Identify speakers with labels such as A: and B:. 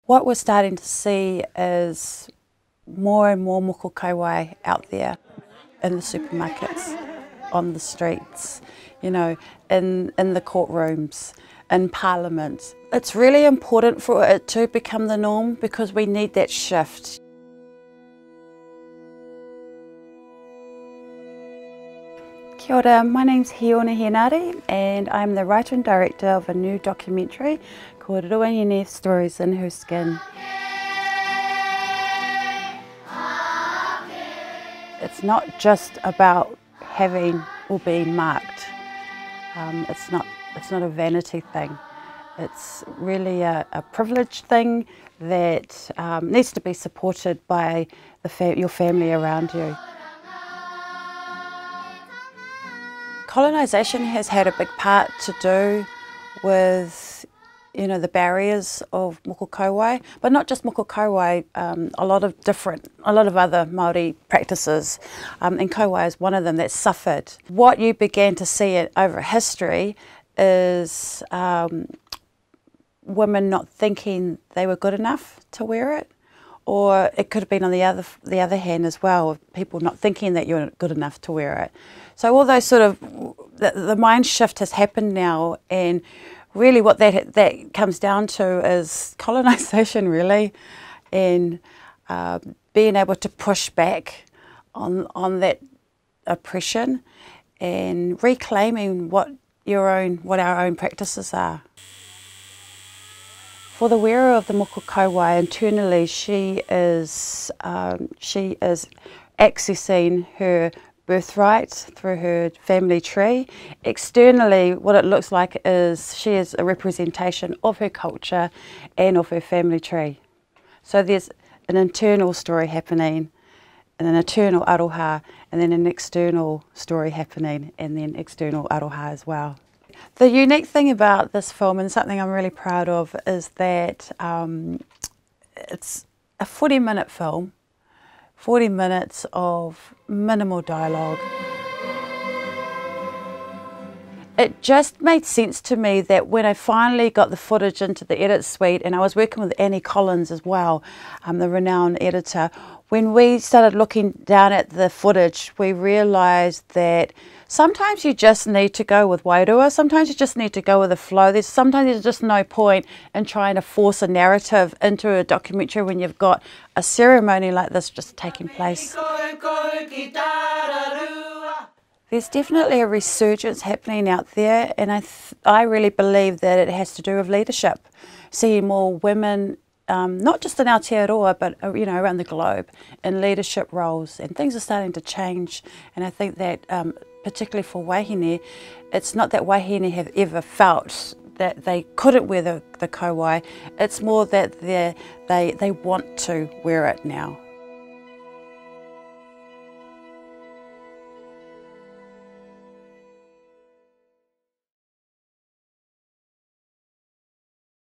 A: What we're starting to see is more and more moko kauae out there in the supermarkets, on the streets, you know, in the courtrooms, in Parliament. It's really important for it to become the norm because we need that shift. Kia ora, my name's Hiona Henare and I'm the writer and director of a new documentary called Ruahine Stories in Her Skin. It's not just about having or being marked. It's not a vanity thing. It's really a privilege thing that needs to be supported by your family around you. Colonisation has had a big part to do with, you know, the barriers of moko kauae, but not just moko kauae, a lot of other Māori practices, and kauae is one of them that suffered. What you began to see over history is women not thinking they were good enough to wear it, or it could have been on the other hand as well, people not thinking that you're good enough to wear it. So all those sort of, the mind shift has happened now, and really what that comes down to is colonisation really, and being able to push back on that oppression and reclaiming what our own practices are. For the wearer of the moko kauae, internally she is accessing her birthright through her family tree. Externally, what it looks like is she is a representation of her culture and of her family tree. So there's an internal story happening, and an internal aroha, and then an external story happening, and then external aroha as well. The unique thing about this film, and something I'm really proud of, is that it's a 40-minute film, 40 minutes of minimal dialogue. It just made sense to me that when I finally got the footage into the edit suite, and I was working with Annie Collins as well, the renowned editor, when we started looking down at the footage, we realised that sometimes you just need to go with wairua, sometimes you just need to go with the flow. Sometimes there's just no point in trying to force a narrative into a documentary when you've got a ceremony like this just taking place. There's definitely a resurgence happening out there, and I really believe that it has to do with leadership. Seeing more women, not just in Aotearoa, but you know, around the globe, in leadership roles, and things are starting to change. And I think that particularly for wāhine, it's not that wāhine have ever felt that they couldn't wear the kauae, it's more that they want to wear it now.